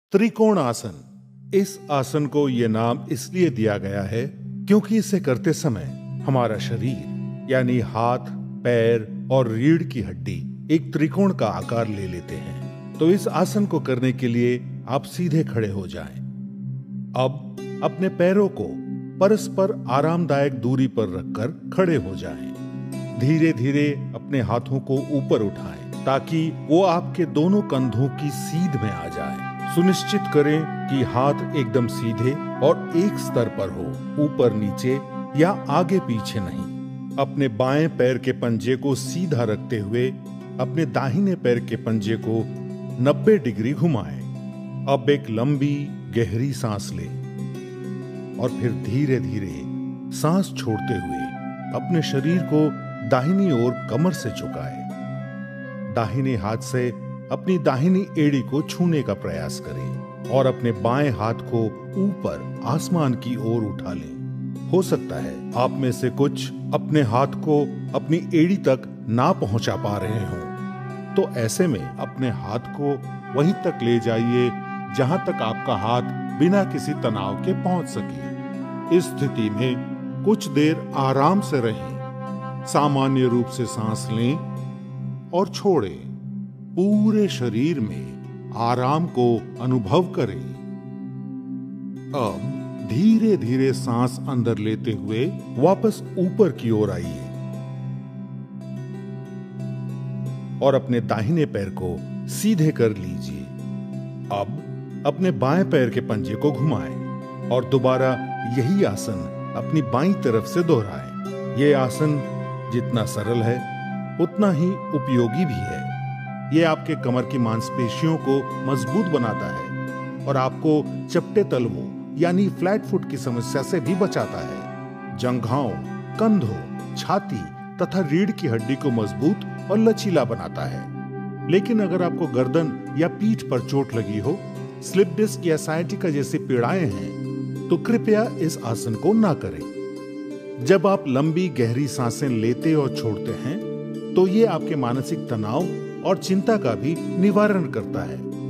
त्रिकोण आसन। इस आसन को यह नाम इसलिए दिया गया है क्योंकि इसे करते समय हमारा शरीर यानी हाथ, पैर और रीढ़ की हड्डी एक त्रिकोण का आकार ले लेते हैं। तो इस आसन को करने के लिए आप सीधे खड़े हो जाएं। अब अपने पैरों को परस्पर आरामदायक दूरी पर रखकर खड़े हो जाएं। धीरे धीरे अपने हाथों को ऊपर उठाएं ताकि वो आपके दोनों कंधों की सीध में आ जाए। सुनिश्चित करें कि हाथ एकदम सीधे और एक स्तर पर हो, ऊपर नीचे या आगे पीछे नहीं। अपने बाएं पैर के पंजे को सीधा रखते हुए अपने दाहिने पैर के पंजे को 90 डिग्री घुमाएं। अब एक लंबी गहरी सांस लें और फिर धीरे धीरे सांस छोड़ते हुए अपने शरीर को दाहिनी ओर कमर से झुकाएं। दाहिने हाथ से अपनी दाहिनी एड़ी को छूने का प्रयास करें और अपने बाएं हाथ को ऊपर आसमान की ओर उठा लें। हो सकता है आप में से कुछ अपने हाथ को अपनी एड़ी तक ना पहुंचा पा रहे हों, तो ऐसे में अपने हाथ को वहीं तक ले जाइए जहां तक आपका हाथ बिना किसी तनाव के पहुंच सके। इस स्थिति में कुछ देर आराम से रहें। सामान्य रूप से सांस लें और छोड़ें। पूरे शरीर में आराम को अनुभव करें। अब धीरे धीरे सांस अंदर लेते हुए वापस ऊपर की ओर आइए और अपने दाहिने पैर को सीधे कर लीजिए। अब अपने बाएं पैर के पंजे को घुमाएं और दोबारा यही आसन अपनी बाईं तरफ से दोहराएं। यह आसन जितना सरल है उतना ही उपयोगी भी है। यह आपके कमर की मांसपेशियों को मजबूत बनाता है और आपको चपटे तलवों यानी फ्लैट फुट की समस्या से भी बचाता है। जंघाओं, कंधों, छाती तथा रीढ़ की हड्डी को मजबूत और लचीला बनाता है। लेकिन अगर आपको गर्दन या पीठ पर चोट लगी हो, स्लिप डिस्क या साइटिका जैसी पीड़ाएं हैं, तो कृपया इस आसन को ना करें। जब आप लंबी गहरी सांसें लेते और छोड़ते हैं, तो ये आपके मानसिक तनाव और चिंता का भी निवारण करता है।